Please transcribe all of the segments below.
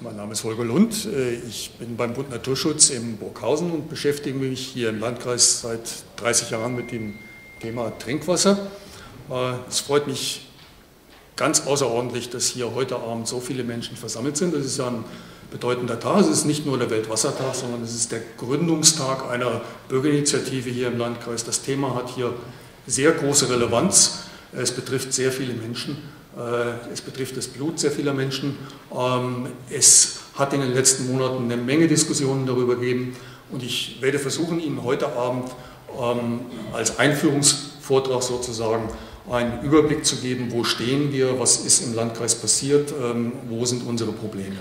mein Name ist Holger Lund. Ich bin beim Bund Naturschutz in Burghausen und beschäftige mich hier im Landkreis seit 30 Jahren mit dem Thema Trinkwasser. Es freut mich ganz außerordentlich, dass hier heute Abend so viele Menschen versammelt sind. Das ist ja ein bedeutender Tag. Es ist nicht nur der Weltwassertag, sondern es ist der Gründungstag einer Bürgerinitiative hier im Landkreis. Das Thema hat hier sehr große Relevanz. Es betrifft sehr viele Menschen. Es betrifft das Blut sehr vieler Menschen. Es hat in den letzten Monaten eine Menge Diskussionen darüber gegeben und ich werde versuchen, Ihnen heute Abend als Einführungsvortrag sozusagen einen Überblick zu geben, wo stehen wir, was ist im Landkreis passiert, wo sind unsere Probleme.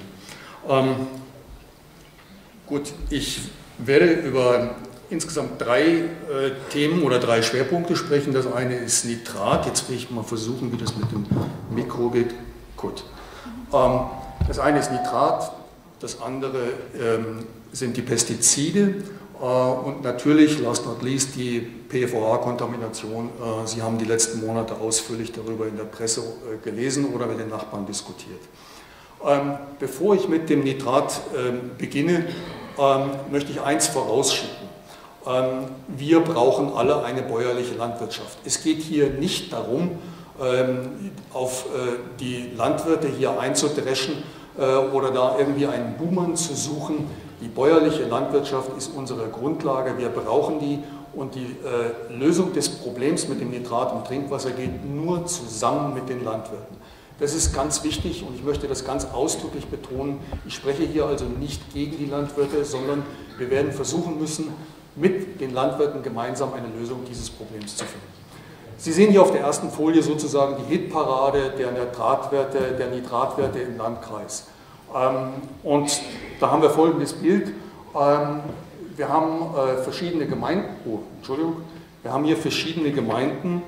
Gut, ich werde über insgesamt drei Themen oder drei Schwerpunkte sprechen. Das eine ist Nitrat. Jetzt will ich mal versuchen, wie das mit dem Mikro geht. Gut. Das eine ist Nitrat, das andere sind die Pestizide und natürlich, last not least, die PFOA-Kontamination. Sie haben die letzten Monate ausführlich darüber in der Presse gelesen oder mit den Nachbarn diskutiert. Bevor ich mit dem Nitrat beginne, möchte ich eins vorausschieben. Wir brauchen alle eine bäuerliche Landwirtschaft. Es geht hier nicht darum, auf die Landwirte hier einzudreschen oder da irgendwie einen Buhmann zu suchen. Die bäuerliche Landwirtschaft ist unsere Grundlage, wir brauchen die und die Lösung des Problems mit dem Nitrat im Trinkwasser geht nur zusammen mit den Landwirten. Das ist ganz wichtig und ich möchte das ganz ausdrücklich betonen. Ich spreche hier also nicht gegen die Landwirte, sondern wir werden versuchen müssen, mit den Landwirten gemeinsam eine Lösung dieses Problems zu finden. Sie sehen hier auf der ersten Folie sozusagen die Hitparade der Nitratwerte im Landkreis. Und da haben wir folgendes Bild. Wir haben verschiedene Gemeinden, wir haben hier verschiedene Gemeinden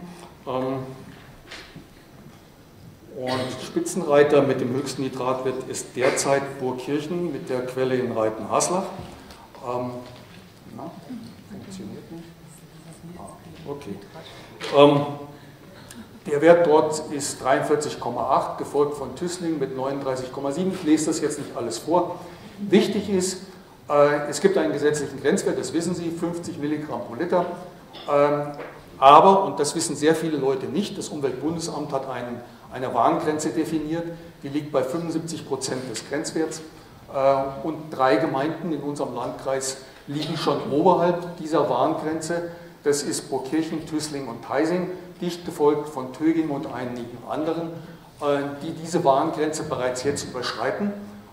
und Spitzenreiter mit dem höchsten Nitratwert ist derzeit Burgkirchen mit der Quelle in Reiten-Haslach. Funktioniert nicht? Okay. Der Wert dort ist 43,8, gefolgt von Tüßling mit 39,7. Ich lese das jetzt nicht alles vor. Wichtig ist, es gibt einen gesetzlichen Grenzwert, das wissen Sie, 50 Milligramm pro Liter. Aber, und das wissen sehr viele Leute nicht, das Umweltbundesamt hat eine Warngrenze definiert, die liegt bei 75% des Grenzwerts. Und 3 Gemeinden in unserem Landkreis liegen schon oberhalb dieser Warngrenze. Das ist Burgkirchen, Tüßling und Theising, dicht gefolgt von Töging und einigen anderen, die diese Warngrenze bereits jetzt überschreiten.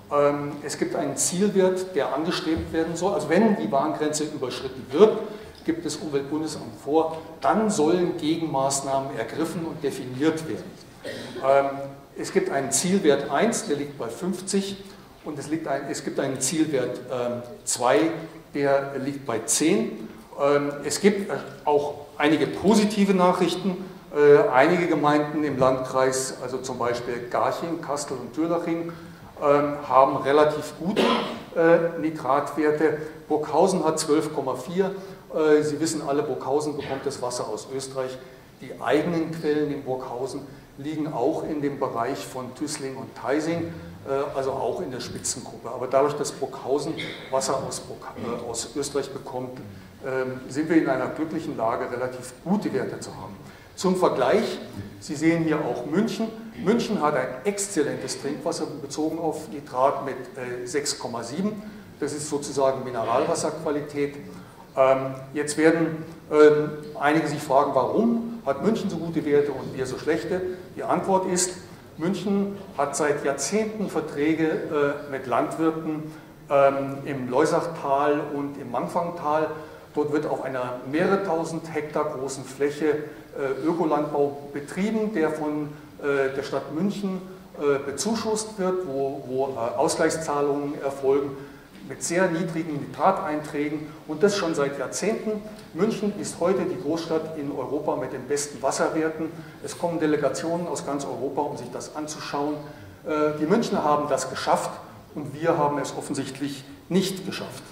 Es gibt einen Zielwert, der angestrebt werden soll. Also wenn die Warngrenze überschritten wird, gibt das Umweltbundesamt vor, dann sollen Gegenmaßnahmen ergriffen und definiert werden. Es gibt einen Zielwert 1, der liegt bei 50 und es gibt einen Zielwert 2, der liegt bei 10. Es gibt auch einige positive Nachrichten. Einige Gemeinden im Landkreis, also zum Beispiel Garching, Kastel und Durlaching, haben relativ gute Nitratwerte. Burghausen hat 12,4. Sie wissen alle, Burghausen bekommt das Wasser aus Österreich. Die eigenen Quellen in Burghausen liegen auch in dem Bereich von Tüßling und Theising, also auch in der Spitzengruppe. Aber dadurch, dass Burghausen Wasser aus Österreich bekommt, sind wir in einer glücklichen Lage, relativ gute Werte zu haben. Zum Vergleich, Sie sehen hier auch München. München hat ein exzellentes Trinkwasser bezogen auf Nitrat mit 6,7. Das ist sozusagen Mineralwasserqualität. Jetzt werden einige sich fragen, warum hat München so gute Werte und wir so schlechte? Die Antwort ist, München hat seit Jahrzehnten Verträge mit Landwirten im Loisachtal und im Mangfangtal. Dort wird auf einer mehrere tausend Hektar großen Fläche Ökolandbau betrieben, der von der Stadt München bezuschusst wird, wo Ausgleichszahlungen erfolgen mit sehr niedrigen Nitrateinträgen und das schon seit Jahrzehnten. München ist heute die Großstadt in Europa mit den besten Wasserwerten. Es kommen Delegationen aus ganz Europa, um sich das anzuschauen. Die Münchner haben das geschafft und wir haben es offensichtlich nicht geschafft.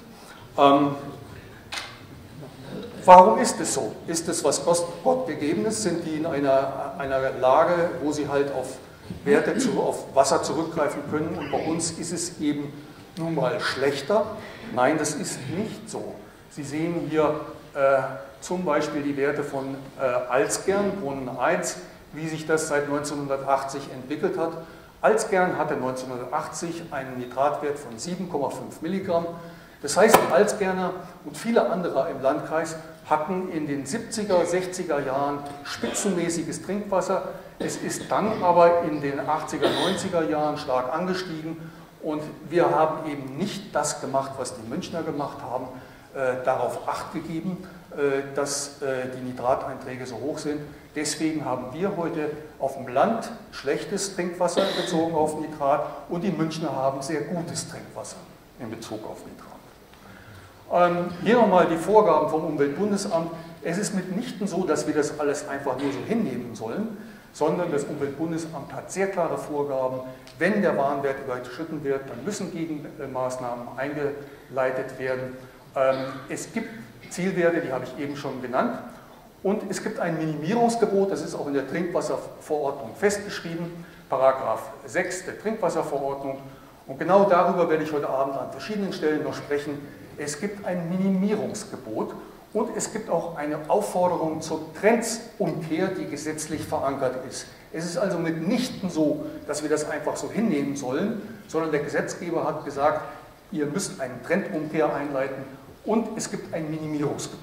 Warum ist es so? Ist es was Gott gegeben ist? Sind die in einer Lage, wo sie halt auf Werte auf Wasser zurückgreifen können und bei uns ist es eben nun mal schlechter. Nein, das ist nicht so. Sie sehen hier zum Beispiel die Werte von Alzgern, Brunnen 1, wie sich das seit 1980 entwickelt hat. Alzgern hatte 1980 einen Nitratwert von 7,5 Milligramm. Das heißt, Alzgerner und viele andere im Landkreis hatten in den 70er, 60er Jahren spitzenmäßiges Trinkwasser. Es ist dann aber in den 80er, 90er Jahren stark angestiegen und wir haben eben nicht das gemacht, was die Münchner gemacht haben, darauf Acht gegeben, dass die Nitrateinträge so hoch sind. Deswegen haben wir heute auf dem Land schlechtes Trinkwasser bezogen auf Nitrat und die Münchner haben sehr gutes Trinkwasser in Bezug auf Nitrat. Hier nochmal die Vorgaben vom Umweltbundesamt. Es ist mitnichten so, dass wir das alles einfach nur so hinnehmen sollen, sondern das Umweltbundesamt hat sehr klare Vorgaben. Wenn der Warnwert überschritten wird, dann müssen Gegenmaßnahmen eingeleitet werden. Es gibt Zielwerte, die habe ich eben schon genannt. Und es gibt ein Minimierungsgebot, das ist auch in der Trinkwasserverordnung festgeschrieben, Paragraph 6 der Trinkwasserverordnung. Und genau darüber werde ich heute Abend an verschiedenen Stellen noch sprechen. Es gibt ein Minimierungsgebot und es gibt auch eine Aufforderung zur Trendsumkehr, die gesetzlich verankert ist. Es ist also mitnichten so, dass wir das einfach so hinnehmen sollen, sondern der Gesetzgeber hat gesagt, ihr müsst eine Trendumkehr einleiten und es gibt ein Minimierungsgebot.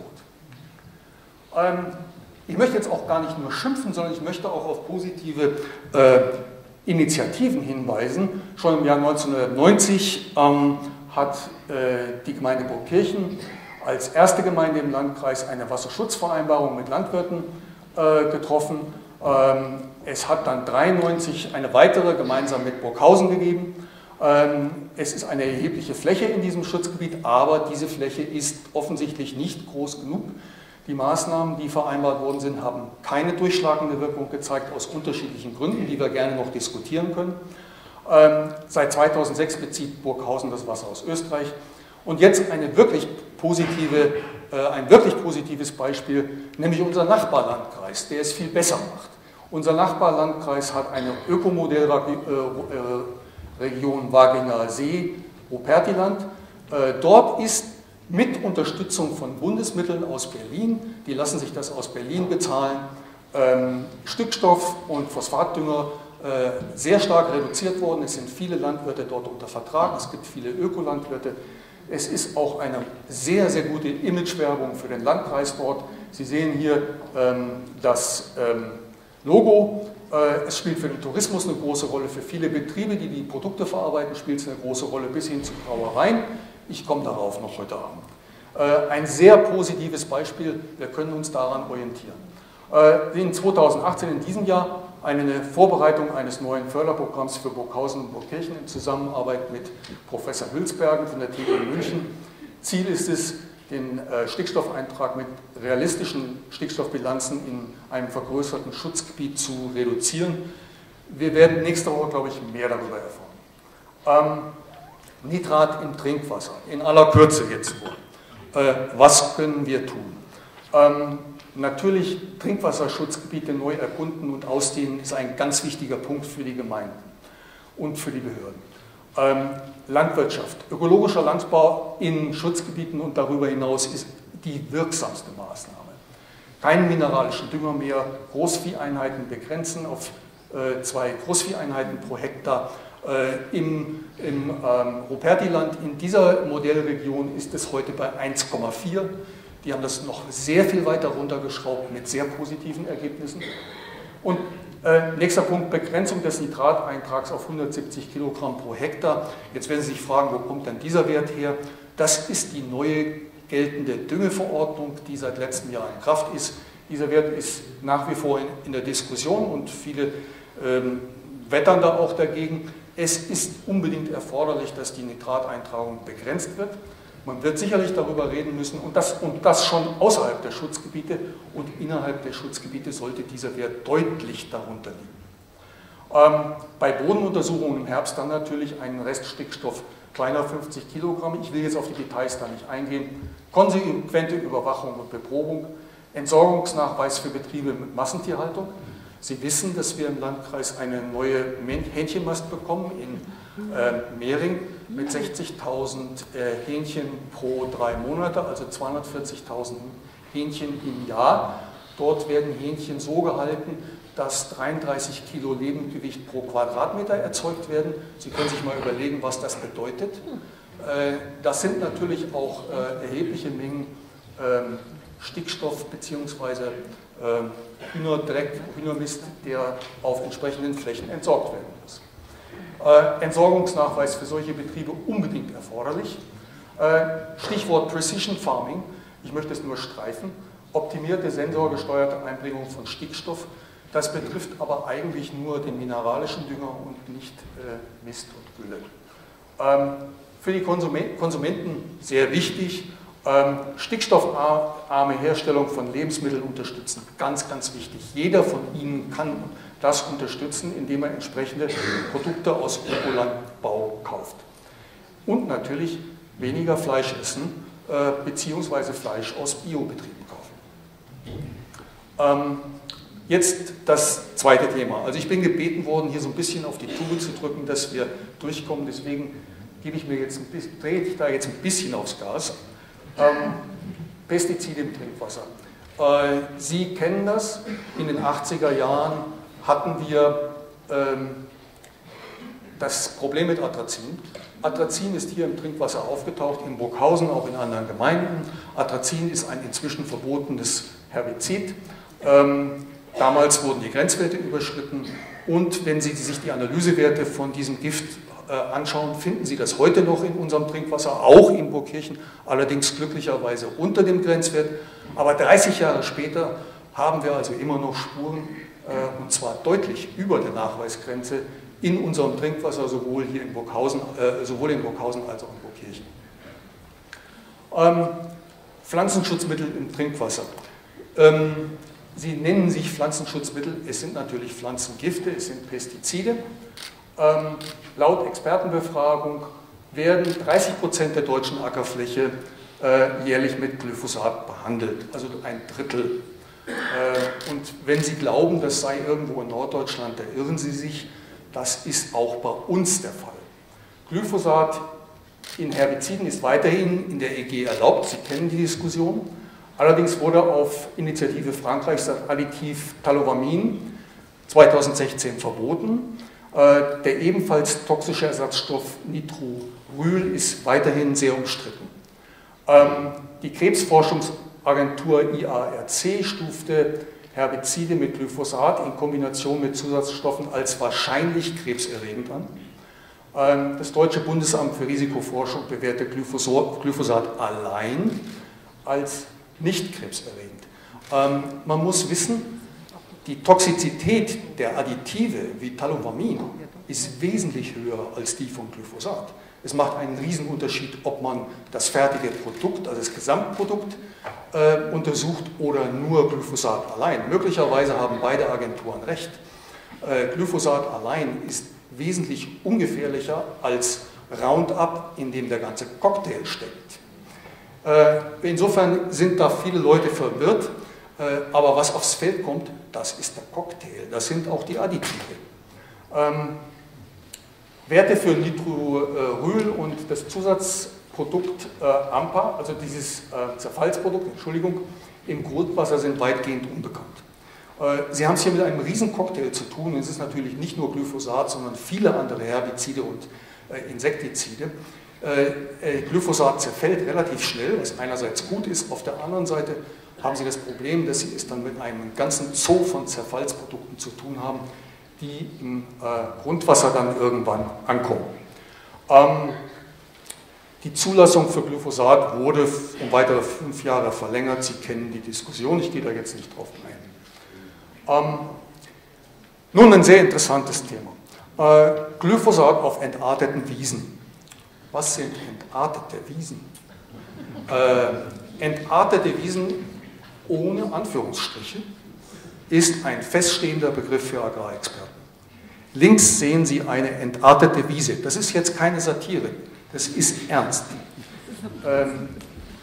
Ich möchte jetzt auch gar nicht nur schimpfen, sondern ich möchte auch auf positive Initiativen hinweisen. Schon im Jahr 1990 hat die Gemeinde Burgkirchen als erste Gemeinde im Landkreis eine Wasserschutzvereinbarung mit Landwirten getroffen. Es hat dann 1993 eine weitere gemeinsam mit Burghausen gegeben. Es ist eine erhebliche Fläche in diesem Schutzgebiet, aber diese Fläche ist offensichtlich nicht groß genug. Die Maßnahmen, die vereinbart worden sind, haben keine durchschlagende Wirkung gezeigt, aus unterschiedlichen Gründen, die wir gerne noch diskutieren können. Seit 2006 bezieht Burghausen das Wasser aus Österreich. Und jetzt ein wirklich positives Beispiel, nämlich unser Nachbarlandkreis, der es viel besser macht. Unser Nachbarlandkreis hat eine Ökomodellregion Waginger See, Rupertiland. Dort ist mit Unterstützung von Bundesmitteln aus Berlin, die lassen sich das aus Berlin bezahlen, Stickstoff und Phosphatdünger sehr stark reduziert worden. Es sind viele Landwirte dort unter Vertrag, es gibt viele Ökolandwirte. Es ist auch eine sehr, sehr gute Imagewerbung für den Landkreis dort. Sie sehen hier das Logo. Es spielt für den Tourismus eine große Rolle, für viele Betriebe, die die Produkte verarbeiten, spielt es eine große Rolle bis hin zu Brauereien. Ich komme darauf noch heute Abend. Ein sehr positives Beispiel, wir können uns daran orientieren. In 2018, in diesem Jahr, eine Vorbereitung eines neuen Förderprogramms für Burghausen und Burgkirchen in Zusammenarbeit mit Professor Hülsbergen von der TU München. Ziel ist es, den Stickstoffeintrag mit realistischen Stickstoffbilanzen in einem vergrößerten Schutzgebiet zu reduzieren. Wir werden nächste Woche, glaube ich, mehr darüber erfahren. Nitrat im Trinkwasser, in aller Kürze jetzt nur. Was können wir tun? Natürlich, Trinkwasserschutzgebiete neu erkunden und ausdehnen ist ein ganz wichtiger Punkt für die Gemeinden und für die Behörden. Landwirtschaft, ökologischer Landbau in Schutzgebieten und darüber hinaus ist die wirksamste Maßnahme. Keinen mineralischen Dünger mehr, Großvieheinheiten begrenzen auf 2 Großvieheinheiten pro Hektar. Im Rupertiland, in dieser Modellregion, ist es heute bei 1,4. Die haben das noch sehr viel weiter runtergeschraubt mit sehr positiven Ergebnissen. Und nächster Punkt, Begrenzung des Nitrateintrags auf 170 Kilogramm pro Hektar. Jetzt werden Sie sich fragen, wo kommt denn dieser Wert her? Das ist die neue geltende Düngeverordnung, die seit letztem Jahr in Kraft ist. Dieser Wert ist nach wie vor in der Diskussion und viele wettern da auch dagegen. Es ist unbedingt erforderlich, dass die Nitrateintragung begrenzt wird. Man wird sicherlich darüber reden müssen und das schon außerhalb der Schutzgebiete und innerhalb der Schutzgebiete sollte dieser Wert deutlich darunter liegen. Bei Bodenuntersuchungen im Herbst dann natürlich ein Reststickstoff kleiner 50 Kilogramm. Ich will jetzt auf die Details da nicht eingehen. Konsequente Überwachung und Beprobung, Entsorgungsnachweis für Betriebe mit Massentierhaltung. Sie wissen, dass wir im Landkreis eine neue Hähnchenmast bekommen in Mehring mit 60.000 Hähnchen pro 3 Monate, also 240.000 Hähnchen im Jahr. Dort werden Hähnchen so gehalten, dass 33 Kilo Lebendgewicht pro Quadratmeter erzeugt werden. Sie können sich mal überlegen, was das bedeutet. Das sind natürlich auch erhebliche Mengen Stickstoff bzw. Hühnerdreck, Hühnermist, der auf entsprechenden Flächen entsorgt werden muss. Entsorgungsnachweis für solche Betriebe unbedingt erforderlich. Stichwort Precision Farming, ich möchte es nur streifen, optimierte sensorgesteuerte Einbringung von Stickstoff. Das betrifft aber eigentlich nur den mineralischen Dünger und nicht Mist und Gülle. Für die Konsumenten sehr wichtig, stickstoffarme Herstellung von Lebensmitteln unterstützen. Ganz, ganz wichtig. Jeder von Ihnen kann das unterstützen, indem er entsprechende Produkte aus Ökolandbau kauft. Und natürlich weniger Fleisch essen, beziehungsweise Fleisch aus Biobetrieben kaufen. Jetzt das zweite Thema. Also ich bin gebeten worden, hier so ein bisschen auf die Tube zu drücken, dass wir durchkommen. Deswegen drehe ich da jetzt ein bisschen aufs Gas. Pestizide im Trinkwasser. Sie kennen das. In den 80er Jahren hatten wir das Problem mit Atrazin. Atrazin ist hier im Trinkwasser aufgetaucht, in Burghausen, auch in anderen Gemeinden. Atrazin ist ein inzwischen verbotenes Herbizid. Damals wurden die Grenzwerte überschritten und wenn Sie sich die Analysewerte von diesem Gift anschauen, finden Sie das heute noch in unserem Trinkwasser, auch in Burgkirchen, allerdings glücklicherweise unter dem Grenzwert. Aber 30 Jahre später haben wir also immer noch Spuren, und zwar deutlich über der Nachweisgrenze, in unserem Trinkwasser, sowohl in Burghausen als auch in Burgkirchen. Pflanzenschutzmittel im Trinkwasser. Sie nennen sich Pflanzenschutzmittel, es sind natürlich Pflanzengifte, es sind Pestizide. Laut Expertenbefragung werden 30% der deutschen Ackerfläche jährlich mit Glyphosat behandelt, also ein Drittel. Und wenn Sie glauben, das sei irgendwo in Norddeutschland, da irren Sie sich, das ist auch bei uns der Fall. Glyphosat in Herbiziden ist weiterhin in der EG erlaubt, Sie kennen die Diskussion. Allerdings wurde auf Initiative Frankreichs das Additiv Talovamin 2016 verboten. Der ebenfalls toxische Ersatzstoff Nitroryl ist weiterhin sehr umstritten. Die Krebsforschungsagentur IARC stufte Herbizide mit Glyphosat in Kombination mit Zusatzstoffen als wahrscheinlich krebserregend an. Das Deutsche Bundesamt für Risikoforschung bewertet Glyphosat allein als nicht krebserregend. Man muss wissen, die Toxizität der Additive wie Talovamin ist wesentlich höher als die von Glyphosat. Es macht einen Riesenunterschied, ob man das fertige Produkt, also das Gesamtprodukt, untersucht oder nur Glyphosat allein. Möglicherweise haben beide Agenturen recht. Glyphosat allein ist wesentlich ungefährlicher als Roundup, in dem der ganze Cocktail steckt. Insofern sind da viele Leute verwirrt, aber was aufs Feld kommt, das ist der Cocktail, das sind auch die Additive. Werte für Nitroryl und das Zusatzprodukt AMPA, also dieses Zerfallsprodukt, Entschuldigung, im Grundwasser sind weitgehend unbekannt. Sie haben es hier mit einem riesen Cocktail zu tun. Es ist natürlich nicht nur Glyphosat, sondern viele andere Herbizide und Insektizide. Glyphosat zerfällt relativ schnell, was einerseits gut ist. Auf der anderen Seite haben Sie das Problem, dass Sie es dann mit einem ganzen Zoo von Zerfallsprodukten zu tun haben, die im Grundwasser dann irgendwann ankommen. Die Zulassung für Glyphosat wurde um weitere 5 Jahre verlängert. Sie kennen die Diskussion, ich gehe da jetzt nicht drauf ein. Nun ein sehr interessantes Thema. Glyphosat auf entarteten Wiesen. Was sind entartete Wiesen? Entartete Wiesen ohne Anführungsstriche ist ein feststehender Begriff für Agrarexperten. Links sehen Sie eine entartete Wiese. Das ist jetzt keine Satire, das ist ernst.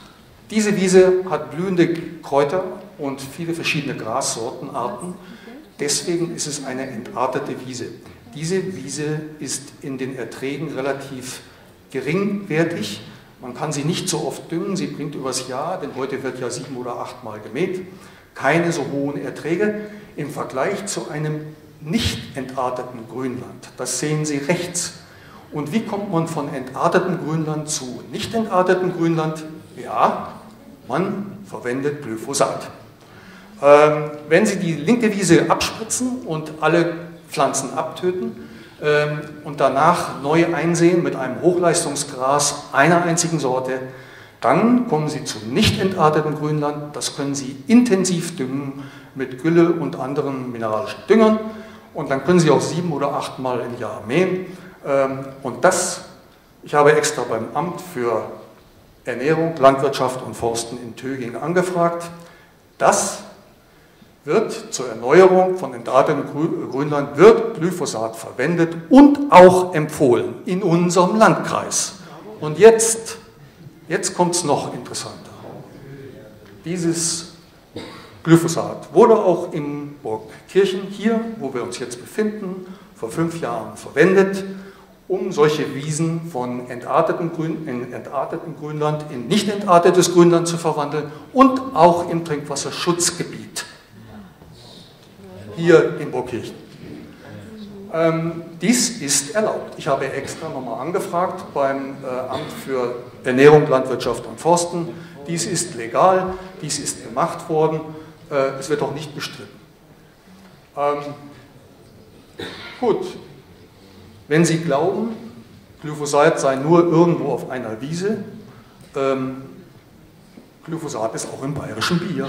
Diese Wiese hat blühende Kräuter und viele verschiedene Grassortenarten. Deswegen ist es eine entartete Wiese. Diese Wiese ist in den Erträgen relativ geringwertig. Man kann sie nicht so oft düngen, sie bringt übers Jahr, denn heute wird ja 7 oder 8 Mal gemäht, keine so hohen Erträge im Vergleich zu einem nicht entarteten Grünland. Das sehen Sie rechts. Und wie kommt man von entartetem Grünland zu nicht entartetem Grünland? Ja, man verwendet Glyphosat. Wenn Sie die linke Wiese abspritzen und alle Pflanzen abtöten und danach neu einsehen mit einem Hochleistungsgras einer einzigen Sorte, dann kommen Sie zu nicht entartetem Grünland. Das können Sie intensiv düngen mit Gülle und anderen mineralischen Düngern und dann können Sie auch 7 oder 8 Mal im Jahr mähen. Und das, ich habe extra beim Amt für Ernährung, Landwirtschaft und Forsten in Töging angefragt, das wird zur Erneuerung von entartetem Grünland wird Glyphosat verwendet und auch empfohlen in unserem Landkreis. Und jetzt kommt es noch interessanter. Dieses Glyphosat wurde auch in Burgkirchen, hier, wo wir uns jetzt befinden, vor 5 Jahren verwendet, um solche Wiesen von entartetem Grünland in nicht entartetes Grünland zu verwandeln und auch im Trinkwasserschutzgebiet. Hier in Burgkirchen. Dies ist erlaubt. Ich habe extra nochmal angefragt beim Amt für Ernährung, Landwirtschaft und Forsten. Dies ist legal, dies ist gemacht worden, es wird auch nicht bestritten. Gut, wenn Sie glauben, Glyphosat sei nur irgendwo auf einer Wiese, Glyphosat ist auch im bayerischen Bier.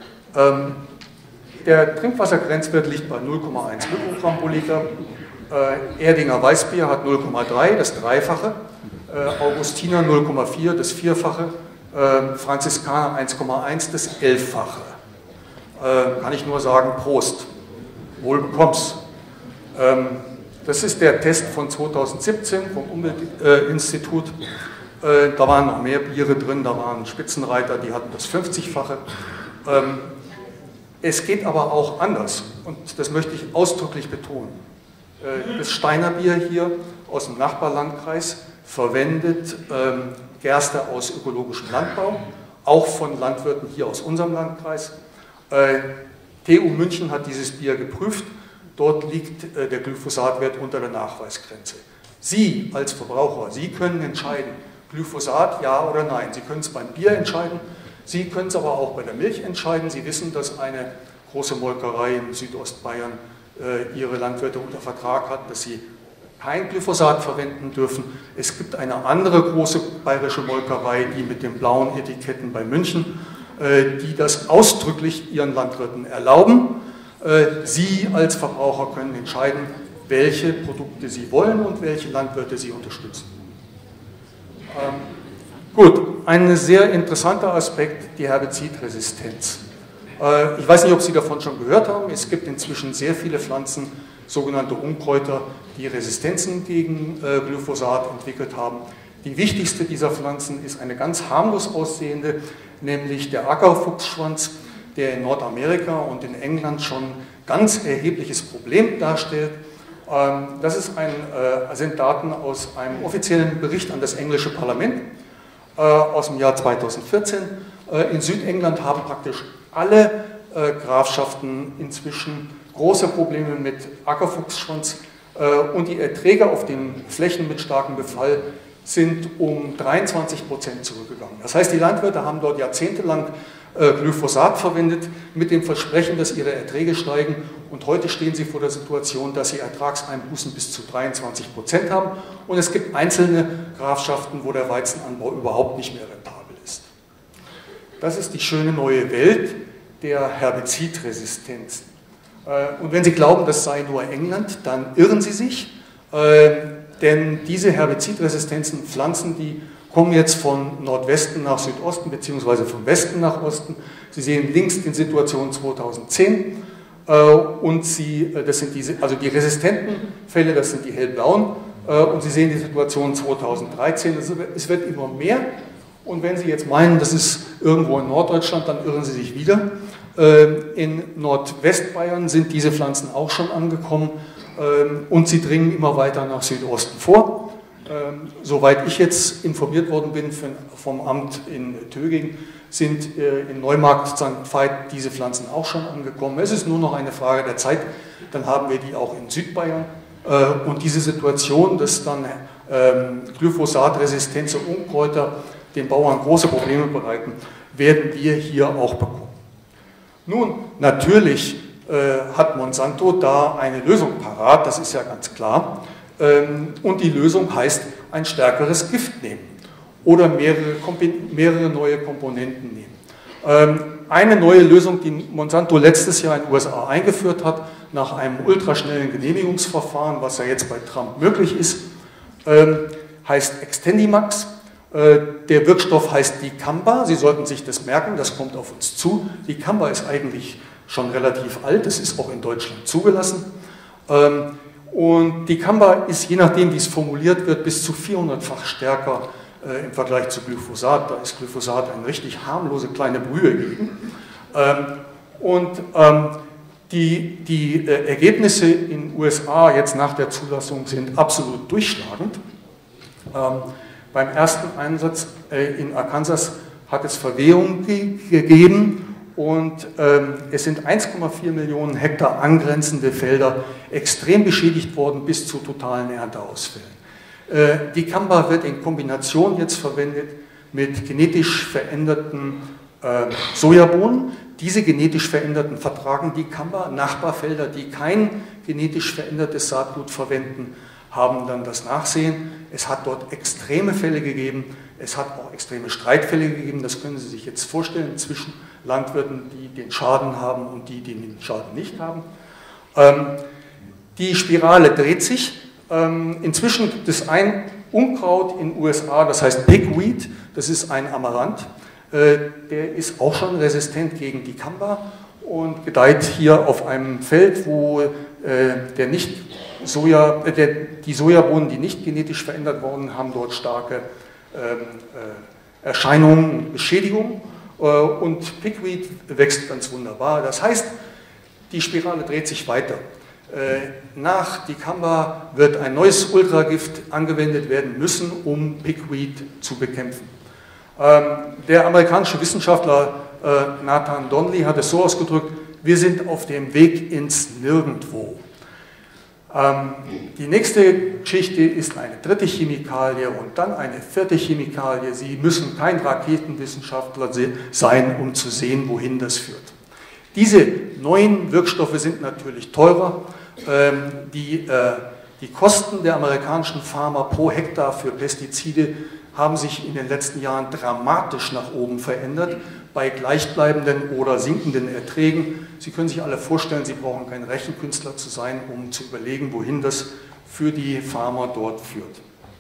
Der Trinkwassergrenzwert liegt bei 0,1 Mikrogramm pro Liter. Erdinger Weißbier hat 0,3, das Dreifache. Augustiner 0,4, das Vierfache. Franziskaner 1,1, das Elffache. Kann ich nur sagen, Prost. Wohl bekomm's. Das ist der Test von 2017 vom Umweltinstitut. Da waren noch mehr Biere drin, da waren Spitzenreiter, die hatten das 50-fache. Es geht aber auch anders und das möchte ich ausdrücklich betonen. Das Steiner Bier hier aus dem Nachbarlandkreis verwendet Gerste aus ökologischem Landbau, auch von Landwirten hier aus unserem Landkreis. TU München hat dieses Bier geprüft, dort liegt der Glyphosatwert unter der Nachweisgrenze. Sie als Verbraucher, Sie können entscheiden, Glyphosat ja oder nein. Sie können es beim Bier entscheiden. Sie können es aber auch bei der Milch entscheiden. Sie wissen, dass eine große Molkerei in Südostbayern ihre Landwirte unter Vertrag hat, dass sie kein Glyphosat verwenden dürfen. Es gibt eine andere große bayerische Molkerei, die mit den blauen Etiketten bei München, die das ausdrücklich ihren Landwirten erlauben. Sie als Verbraucher können entscheiden, welche Produkte Sie wollen und welche Landwirte Sie unterstützen. Gut, ein sehr interessanter Aspekt, die Herbizidresistenz. Ich weiß nicht, ob Sie davon schon gehört haben, es gibt inzwischen sehr viele Pflanzen, sogenannte Unkräuter, die Resistenzen gegen Glyphosat entwickelt haben. Die wichtigste dieser Pflanzen ist eine ganz harmlos aussehende, nämlich der Ackerfuchsschwanz, der in Nordamerika und in England schon ganz erhebliches Problem darstellt. Das sind Daten aus einem offiziellen Bericht an das englische Parlament aus dem Jahr 2014. In Südengland haben praktisch alle Grafschaften inzwischen große Probleme mit Ackerfuchsschwanz und die Erträge auf den Flächen mit starkem Befall sind um 23% zurückgegangen. Das heißt, die Landwirte haben dort jahrzehntelang Glyphosat verwendet mit dem Versprechen, dass ihre Erträge steigen und heute stehen sie vor der Situation, dass sie Ertragseinbußen bis zu 23% haben und es gibt einzelne Grafschaften, wo der Weizenanbau überhaupt nicht mehr rentabel ist. Das ist die schöne neue Welt der Herbizidresistenz. Und wenn Sie glauben, das sei nur England, dann irren Sie sich, denn diese Herbizidresistenzen, Pflanzen, die kommen jetzt von Nordwesten nach Südosten beziehungsweise von Westen nach Osten. Sie sehen links die Situation 2010 und das sind die resistenten Fälle, das sind die hellblauen und Sie sehen die Situation 2013. Es wird immer mehr und wenn Sie jetzt meinen, das ist irgendwo in Norddeutschland, dann irren Sie sich wieder. In Nordwestbayern sind diese Pflanzen auch schon angekommen und sie dringen immer weiter nach Südosten vor. Soweit ich jetzt informiert worden bin vom Amt in Töging, sind in Neumarkt, St. Veit diese Pflanzen auch schon angekommen. Es ist nur noch eine Frage der Zeit, dann haben wir die auch in Südbayern. Und diese Situation, dass dann glyphosatresistente Unkräuter den Bauern große Probleme bereiten, werden wir hier auch bekommen. Nun, natürlich hat Monsanto da eine Lösung parat, das ist ja ganz klar. Und die Lösung heißt, ein stärkeres Gift nehmen oder mehrere neue Komponenten nehmen. Eine neue Lösung, die Monsanto letztes Jahr in den USA eingeführt hat, nach einem ultraschnellen Genehmigungsverfahren, was ja jetzt bei Trump möglich ist, heißt Extendimax. Der Wirkstoff heißt Dicamba, Sie sollten sich das merken, das kommt auf uns zu. Dicamba ist eigentlich schon relativ alt, das ist auch in Deutschland zugelassen. Und Dicamba ist, je nachdem wie es formuliert wird, bis zu 400-fach stärker im Vergleich zu Glyphosat. Da ist Glyphosat eine richtig harmlose kleine Brühe gegen. Die Ergebnisse in den USA jetzt nach der Zulassung sind absolut durchschlagend. Beim ersten Einsatz in Arkansas hat es Verwehungen gegeben und es sind 1,4 Millionen Hektar angrenzende Felder extrem beschädigt worden bis zu totalen Ernteausfällen. Dicamba wird in Kombination jetzt verwendet mit genetisch veränderten Sojabohnen. Diese genetisch veränderten vertragen Dicamba. Nachbarfelder, die kein genetisch verändertes Saatgut verwenden, haben dann das Nachsehen. Es hat dort extreme Fälle gegeben, es hat auch extreme Streitfälle gegeben, das können Sie sich jetzt vorstellen, zwischen Landwirten, die den Schaden haben und die den Schaden nicht haben. Die Spirale dreht sich. Inzwischen gibt es ein Unkraut in den USA, das heißt Pigweed, das ist ein Amaranth. Der ist auch schon resistent gegen Dicamba und gedeiht hier auf einem Feld, wo die Sojabohnen, die nicht genetisch verändert wurden, haben dort starke Erscheinungen, Beschädigungen und Pigweed wächst ganz wunderbar. Das heißt, die Spirale dreht sich weiter. Nach Dicamba wird ein neues Ultragift angewendet werden müssen, um Pigweed zu bekämpfen. Der amerikanische Wissenschaftler Nathan Donnelly hat es so ausgedrückt: Wir sind auf dem Weg ins Nirgendwo. Die nächste Geschichte ist eine dritte Chemikalie und dann eine vierte Chemikalie. Sie müssen kein Raketenwissenschaftler sein, um zu sehen, wohin das führt. Diese neuen Wirkstoffe sind natürlich teurer. Die Kosten der amerikanischen Farmer pro Hektar für Pestizide haben sich in den letzten Jahren dramatisch nach oben verändert, bei gleichbleibenden oder sinkenden Erträgen. Sie können sich alle vorstellen, Sie brauchen kein Rechenkünstler zu sein, um zu überlegen, wohin das für die Farmer dort führt.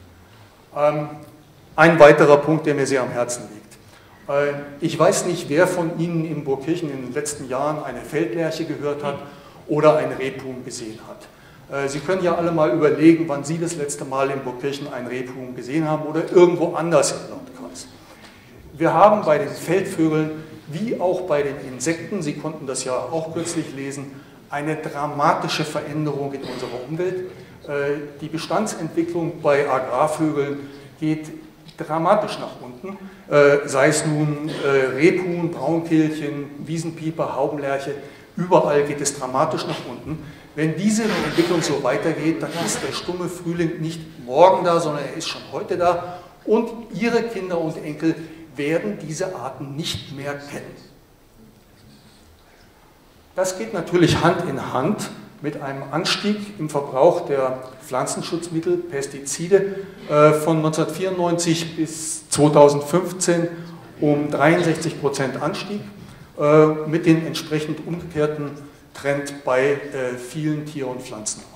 Ein weiterer Punkt, der mir sehr am Herzen liegt. Ich weiß nicht, wer von Ihnen in Burgkirchen in den letzten Jahren eine Feldlerche gehört hat oder ein Rebhuhn gesehen hat. Sie können ja alle mal überlegen, wann Sie das letzte Mal in Burgkirchen ein Rebhuhn gesehen haben oder irgendwo anders im Landkreis. Wir haben bei den Feldvögeln wie auch bei den Insekten, Sie konnten das ja auch kürzlich lesen, eine dramatische Veränderung in unserer Umwelt. Die Bestandsentwicklung bei Agrarvögeln geht dramatisch nach unten, sei es nun Rebhuhn, Braunkehlchen, Wiesenpieper, Haubenlerche, überall geht es dramatisch nach unten. Wenn diese Entwicklung so weitergeht, dann ist der stumme Frühling nicht morgen da, sondern er ist schon heute da und Ihre Kinder und Enkel werden diese Arten nicht mehr kennen. Das geht natürlich Hand in Hand mit einem Anstieg im Verbrauch der Pflanzenschutzmittel, Pestizide von 1994 bis 2015 um 63% Anstieg mit den entsprechend umgekehrten Trend bei vielen Tier- und Pflanzenarten.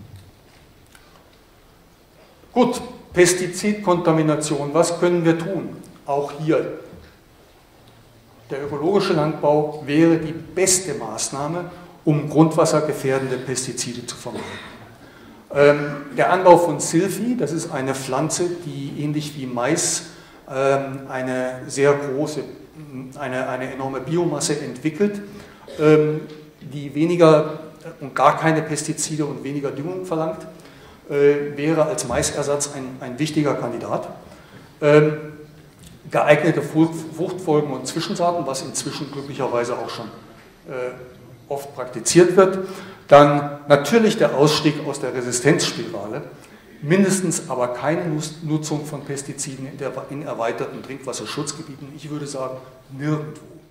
Gut, Pestizidkontamination, was können wir tun? Auch hier, der ökologische Landbau wäre die beste Maßnahme, um grundwassergefährdende Pestizide zu vermeiden. Der Anbau von Silphi, das ist eine Pflanze, die ähnlich wie Mais eine sehr große eine enorme Biomasse entwickelt, die weniger und gar keine Pestizide und weniger Düngung verlangt, wäre als Maisersatz ein wichtiger Kandidat. Geeignete Fruchtfolgen und Zwischensaaten, was inzwischen glücklicherweise auch schon oft praktiziert wird. Dann natürlich der Ausstieg aus der Resistenzspirale, mindestens aber keine Nutzung von Pestiziden in erweiterten Trinkwasserschutzgebieten. Ich würde sagen, nirgendwo.